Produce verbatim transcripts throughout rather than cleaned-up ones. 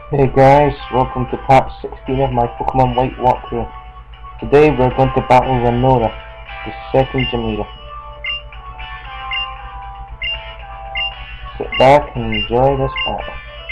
Hey guys, welcome to part sixteen of my Pokemon White walkthrough. Today we're going to battle Lenora, the second gym leader. Sit back and enjoy this battle.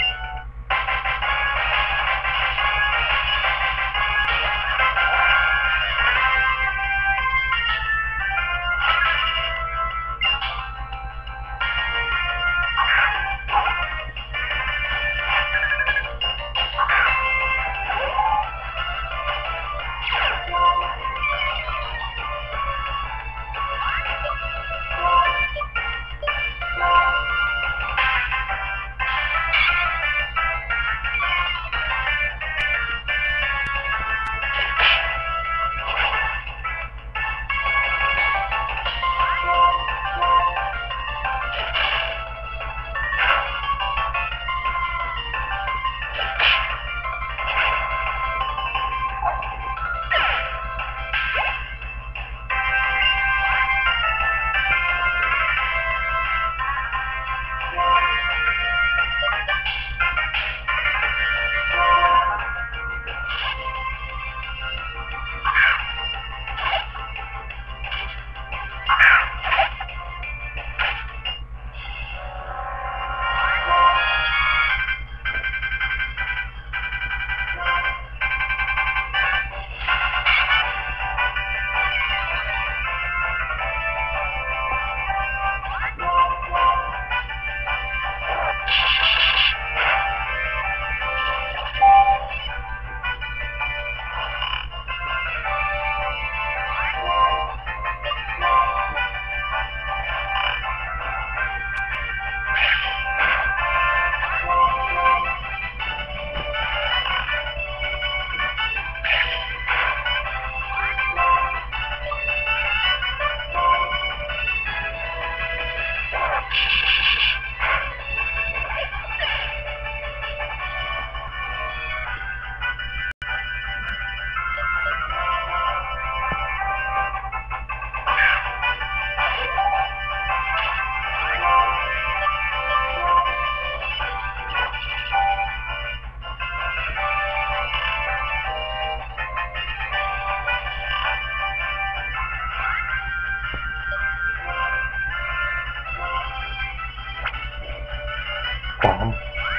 Damn.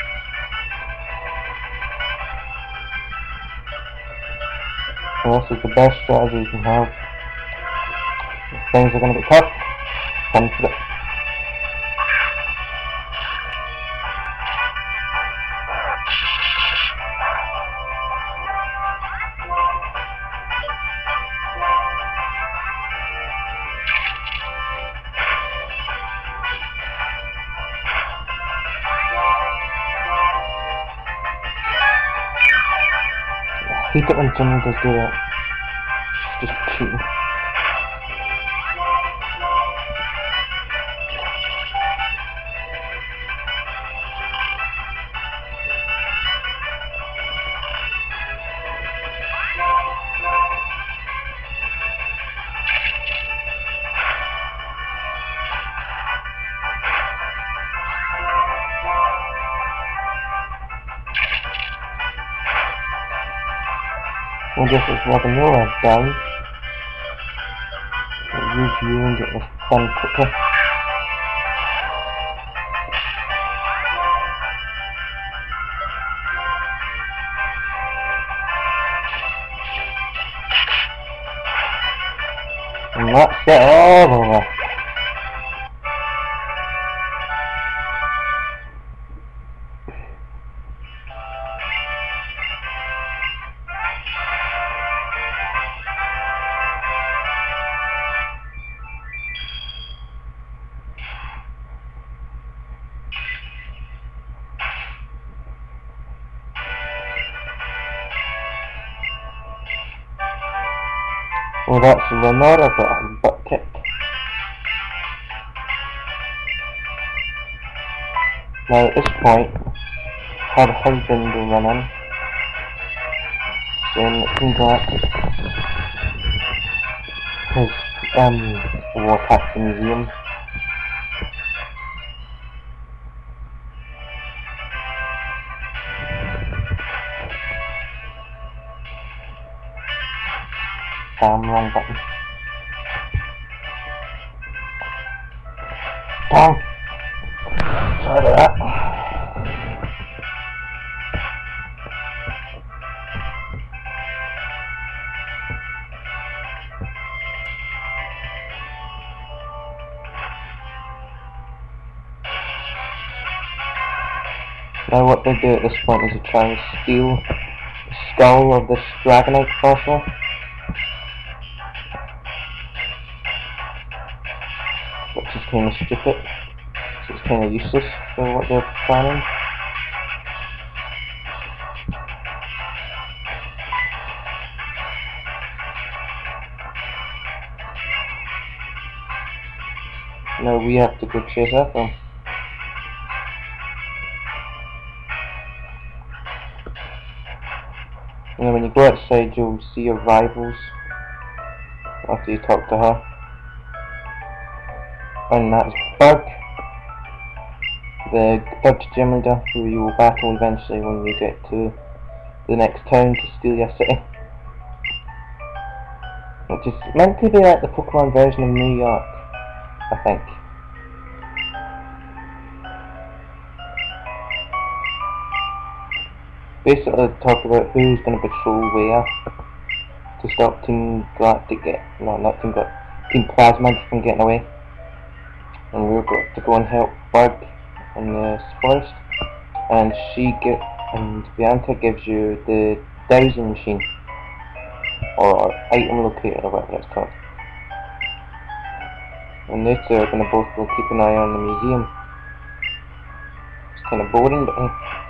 Well, this is the best strategy you can have. If things are going to be tough, come to it. I hate it when someone does do that. It's just cheating. Well, this is what I know I've done. I'll use you and get this done quickly. And that's it all over. Well, that's Lenora, but I'm butt kicked. Now at this point, her husband will run in, saying that he got his um war taxi museum. Damn, wrong button. Damn! Sorry about that. Now what they do at this point is to try and steal the skull of this dragonite fossil. Which is kind of stupid. So it's kind of useless for what they're planning. Now we have to go chase after them. And then when you go outside, you'll see your rivals after you talk to her. And that's Burgh, the Dutch gym leader, who you will battle eventually when you get to the next town to steal your city. Which is meant to be like the Pokemon version of New York, I think. Basically talk about who's going to patrol where to stop Team Galactic get, no not Team Galactic, Team Plasma from getting away. And we're going to go and help Burgh in the forest. And she get and Bianca gives you the dowsing machine, or item locator, or whatever it's called. And they two are going to both go keep an eye on the museum. It's kind of boring, but hey.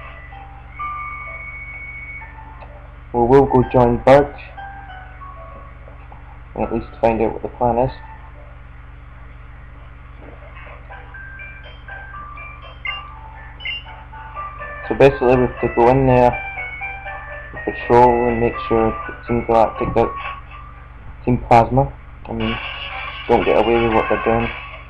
Well, we'll go join Burgh, and at least find out what the plan is. So basically we have to go in there, patrol and make sure that Team Galactic, that Team Plasma, I mean, don't get away with what they're doing.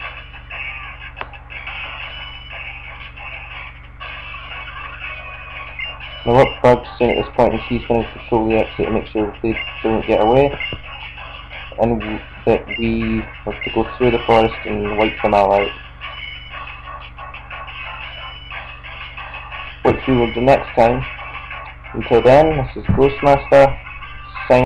Now what Burgh's saying at this point is he's going to patrol the exit to make sure they don't get away, and that we have to go through the forest and wipe them all out. Which we will do next time. Until then, this is Ghostmaster.